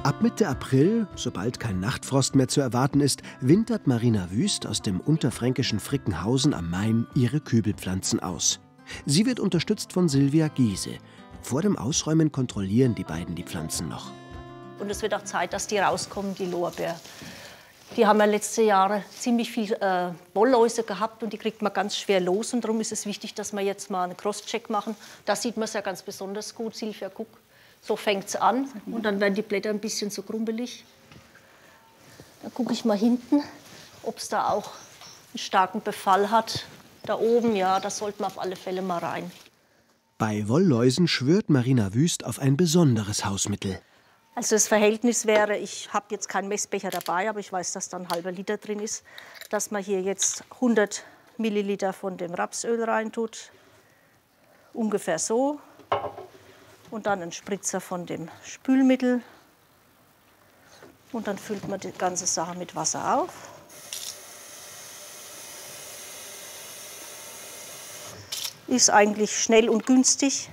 Ab Mitte April, sobald kein Nachtfrost mehr zu erwarten ist, wintert Marina Wüst aus dem unterfränkischen Frickenhausen am Main ihre Kübelpflanzen aus. Sie wird unterstützt von Silvia Giese. Vor dem Ausräumen kontrollieren die beiden die Pflanzen noch. Und es wird auch Zeit, dass die rauskommen, die Lorbeer. Die haben ja letzte Jahre ziemlich viel Wollläuse gehabt und die kriegt man ganz schwer los. Und darum ist es wichtig, dass wir jetzt mal einen Crosscheck machen. Da sieht man es ja ganz besonders gut. Silvia, guck. So fängt es an und dann werden die Blätter ein bisschen so krumpelig. Dann gucke ich mal hinten, ob es da auch einen starken Befall hat. Da oben, ja, da sollte man auf alle Fälle mal rein. Bei Wollläusen schwört Marina Wüst auf ein besonderes Hausmittel. Also das Verhältnis wäre, ich habe jetzt keinen Messbecher dabei, aber ich weiß, dass da ein halber Liter drin ist, dass man hier jetzt 100 Milliliter von dem Rapsöl reintut. Ungefähr so. Und dann einen Spritzer von dem Spülmittel. Und dann füllt man die ganze Sache mit Wasser auf. Ist eigentlich schnell und günstig.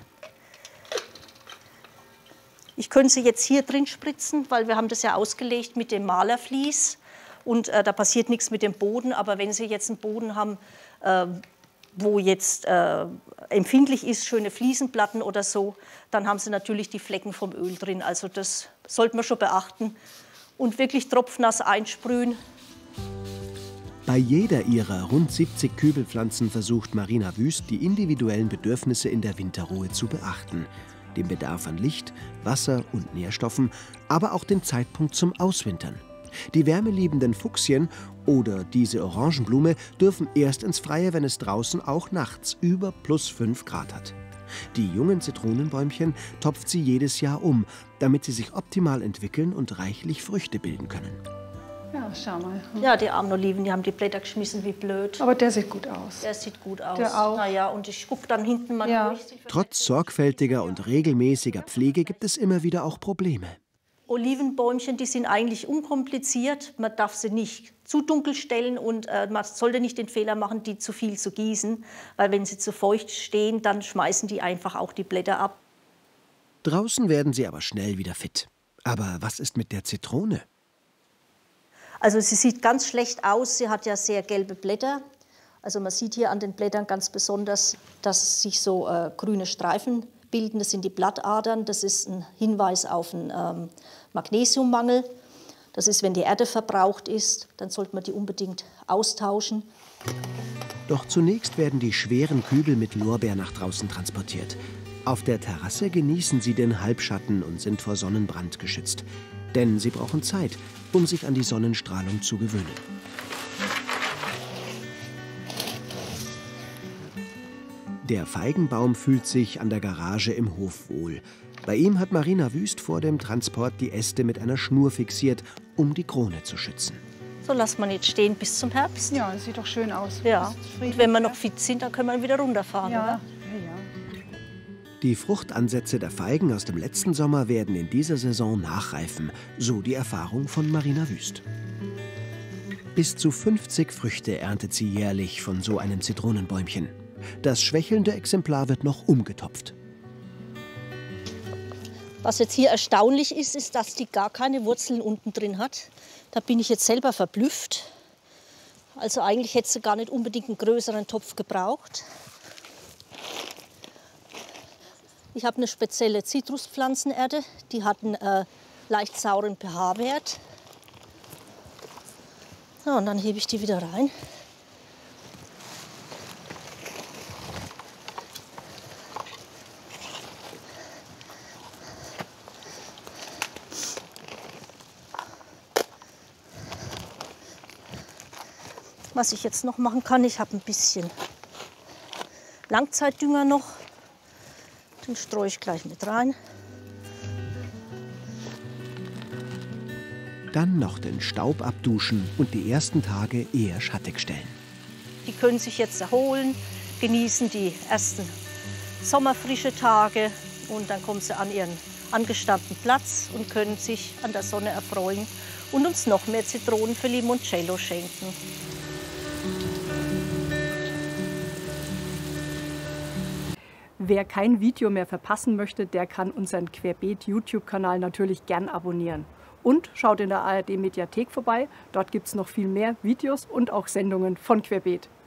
Ich könnte sie jetzt hier drin spritzen, weil wir haben das ja ausgelegt mit dem Malervlies. Und da passiert nichts mit dem Boden. Aber wenn Sie jetzt einen Boden haben, wo jetzt empfindlich ist, schöne Fliesenplatten oder so, dann haben Sie natürlich die Flecken vom Öl drin. Also das sollte man schon beachten. Und wirklich tropfnass einsprühen. Bei jeder ihrer rund 70 Kübelpflanzen versucht Marina Wüst, die individuellen Bedürfnisse in der Winterruhe zu beachten. Den Bedarf an Licht, Wasser und Nährstoffen, aber auch den Zeitpunkt zum Auswintern. Die wärmeliebenden Fuchsien oder diese Orangenblume dürfen erst ins Freie, wenn es draußen auch nachts über +5 Grad hat. Die jungen Zitronenbäumchen topft sie jedes Jahr um, damit sie sich optimal entwickeln und reichlich Früchte bilden können. Ja, schau mal. Ja, die armen Oliven, die haben die Blätter geschmissen wie blöd. Aber der sieht gut aus. Der sieht gut aus. Der auch. Naja, und ich gucke dann hinten mal durch. Trotz sorgfältiger und regelmäßiger Pflege gibt es immer wieder auch Probleme. Olivenbäumchen, die sind eigentlich unkompliziert. Man darf sie nicht zu dunkel stellen und man sollte nicht den Fehler machen, die zu viel zu gießen. Weil wenn sie zu feucht stehen, dann schmeißen die einfach auch die Blätter ab. Draußen werden sie aber schnell wieder fit. Aber was ist mit der Zitrone? Also sie sieht ganz schlecht aus. Sie hat ja sehr gelbe Blätter. Also man sieht hier an den Blättern ganz besonders, dass sich so grüne Streifen bilden. Das sind die Blattadern. Das ist ein Hinweis auf einen Magnesiummangel. Das ist, wenn die Erde verbraucht ist, dann sollte man die unbedingt austauschen. Doch zunächst werden die schweren Kübel mit Lorbeer nach draußen transportiert. Auf der Terrasse genießen sie den Halbschatten und sind vor Sonnenbrand geschützt. Denn sie brauchen Zeit, um sich an die Sonnenstrahlung zu gewöhnen. Der Feigenbaum fühlt sich an der Garage im Hof wohl. Bei ihm hat Marina Wüst vor dem Transport die Äste mit einer Schnur fixiert, um die Krone zu schützen. So lässt man jetzt stehen bis zum Herbst. Ja, das sieht doch schön aus. Ja, und wenn wir noch fit sind, dann können wir wieder runterfahren, ja. oder? Die Fruchtansätze der Feigen aus dem letzten Sommer werden in dieser Saison nachreifen, so die Erfahrung von Marina Wüst. Bis zu 50 Früchte erntet sie jährlich von so einem Zitronenbäumchen. Das schwächelnde Exemplar wird noch umgetopft. Was jetzt hier erstaunlich ist, ist, dass die gar keine Wurzeln unten drin hat. Da bin ich jetzt selber verblüfft. Also eigentlich hätte sie gar nicht unbedingt einen größeren Topf gebraucht. Ich habe eine spezielle Zitruspflanzenerde, die hat einen leicht sauren pH-Wert. Ja, und dann hebe ich die wieder rein. Was ich jetzt noch machen kann, ich habe ein bisschen Langzeitdünger noch. Den streue ich gleich mit rein. Dann noch den Staub abduschen und die ersten Tage eher schattig stellen. Die können sich jetzt erholen, genießen die ersten sommerfrische Tage und dann kommen sie an ihren angestammten Platz und können sich an der Sonne erfreuen und uns noch mehr Zitronen für Limoncello schenken. Wer kein Video mehr verpassen möchte, der kann unseren Querbeet-YouTube-Kanal natürlich gern abonnieren. Und schaut in der ARD Mediathek vorbei, dort gibt es noch viel mehr Videos und auch Sendungen von Querbeet.